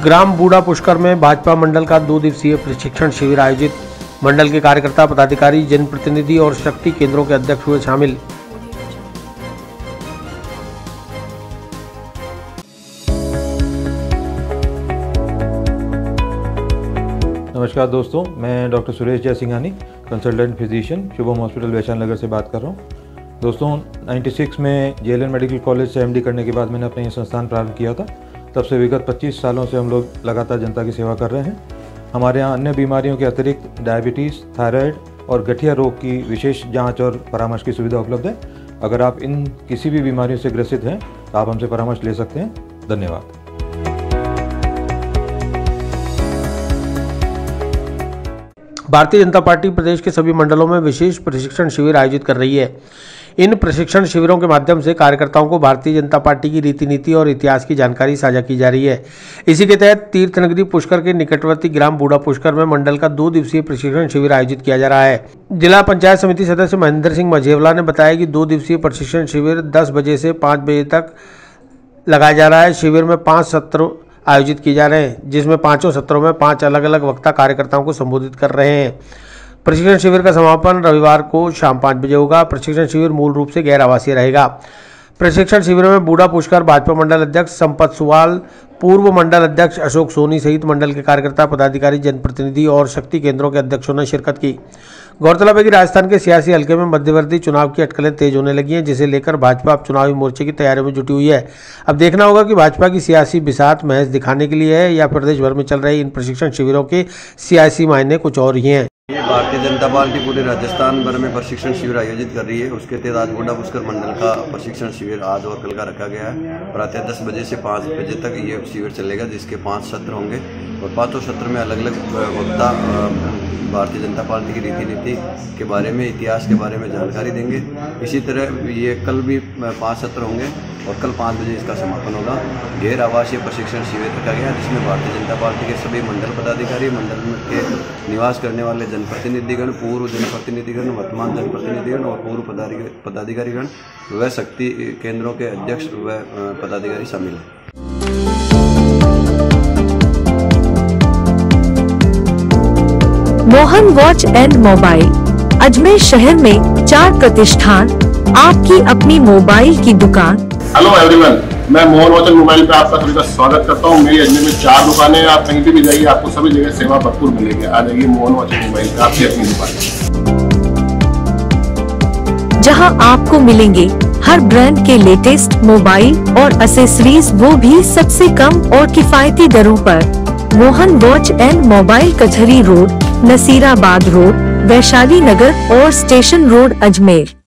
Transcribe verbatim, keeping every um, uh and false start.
ग्राम बूढ़ा पुष्कर में भाजपा मंडल का दो दिवसीय प्रशिक्षण शिविर आयोजित। मंडल के कार्यकर्ता, पदाधिकारी, जनप्रतिनिधि और शक्ति केंद्रों के अध्यक्ष हुए शामिल। नमस्कार दोस्तों, मैं doctor Suresh Jaisinghani, consultant physician, Shubham hospital Vaishali Nagar से बात कर रहा हूँ। दोस्तों, छियानवे में जेएलएन मेडिकल कॉलेज से एमडी करने के बाद मैंने अपना ये संस्थान प्रारंभ किया था। तब से विगत पच्चीस सालों से हम लोग लगातार जनता की सेवा कर रहे हैं। हमारे यहाँ अन्य बीमारियों के अतिरिक्त डायबिटीज़, थायराइड और गठिया रोग की विशेष जाँच और परामर्श की सुविधा उपलब्ध है। अगर आप इन किसी भी बीमारियों से ग्रसित हैं तो आप हमसे परामर्श ले सकते हैं। धन्यवाद। भारतीय जनता पार्टी प्रदेश के सभी मंडलों में विशेष प्रशिक्षण शिविर आयोजित कर रही है। इन प्रशिक्षण शिविरों के माध्यम से कार्यकर्ताओं को भारतीय जनता पार्टी की रीति नीति और इतिहास की जानकारी साझा की जा रही है। इसी के तहत तीर्थनगरी पुष्कर के निकटवर्ती ग्राम बूढ़ा पुष्कर में मंडल का दो दिवसीय प्रशिक्षण शिविर आयोजित किया जा रहा है। जिला पंचायत समिति सदस्य महेंद्र सिंह मझेवला ने बताया कि दो दिवसीय प्रशिक्षण शिविर दस बजे से पाँच बजे तक लगाया जा रहा है। शिविर में पाँच सत्र आयोजित किए जा रहे हैं, जिसमें पांचों सत्रों में पांच अलग अलग वक्ता कार्यकर्ताओं को संबोधित कर रहे हैं। प्रशिक्षण शिविर का समापन रविवार को शाम पाँच बजे होगा। प्रशिक्षण शिविर मूल रूप से गैर आवासीय रहेगा। प्रशिक्षण शिविर में बूढ़ा पुष्कर भाजपा मंडल अध्यक्ष संपत सुवाल, पूर्व मंडल अध्यक्ष अशोक सोनी सहित मंडल के कार्यकर्ता, पदाधिकारी, जनप्रतिनिधि और शक्ति केंद्रों के अध्यक्षों ने शिरकत की। गौरतलब है कि राजस्थान के सियासी हलके में मध्यवर्ती चुनाव की अटकलें तेज होने लगी हैं, जिसे लेकर भाजपा अब चुनावी मोर्चे की तैयारियों में जुटी हुई है। अब देखना होगा कि भाजपा की सियासी बिसात महज दिखाने के लिए है या प्रदेश भर में चल रहे इन प्रशिक्षण शिविरों के सियासी मायने कुछ और ही हैं। भारतीय जनता पार्टी पूरे राजस्थान भर में प्रशिक्षण शिविर आयोजित कर रही है। उसके तहत आज बूढ़ा पुष्कर मंडल का प्रशिक्षण शिविर आज और कल का रखा गया है। प्रातः दस बजे से पाँच बजे तक ये शिविर चलेगा, जिसके पांच सत्र होंगे और पांचों सत्र में अलग अलग वक्ता भारतीय जनता पार्टी की रीति नीति के बारे में, इतिहास के बारे में जानकारी देंगे। इसी तरह ये कल भी पाँच सत्र होंगे और कल पाँच बजे इसका समापन होगा। गैर आवासीय प्रशिक्षण शिविर रखा गया, जिसमें भारतीय जनता पार्टी के सभी मंडल पदाधिकारी, मंडल के निवास करने वाले जनप्रतिनिधिगण, पूर्व जनप्रतिनिधिगण, वर्तमान जनप्रतिनिधिगण और पूर्व पदाधिकारीगण व शक्ति केंद्रों के अध्यक्ष व पदाधिकारी शामिल हैं। Mohan watch and mobile, Ajmer शहर में चार प्रतिष्ठान, आपकी अपनी मोबाइल की दुकान। हेलो एवरीवन, मैं मोहन वॉच एंड मोबाइल पे आपका सभी का स्वागत करता हूँ। मेरी अजमेर में चार दुकानें हैं। आप कहीं भी जाइए, आपको सभी जगह सेवा भरपूर मिलेगी। आ जाइए मोहन वॉच एंड मोबाइल पे, आपकी अपनी दुकान, जहां आपको मिलेंगे हर ब्रांड के लेटेस्ट मोबाइल और एक्सेसरीज, वो भी सबसे कम और किफायती दरों पर। Mohan watch and mobile, Kachahari road, Nasirabad road, Vaishali Nagar और स्टेशन रोड, अजमेर।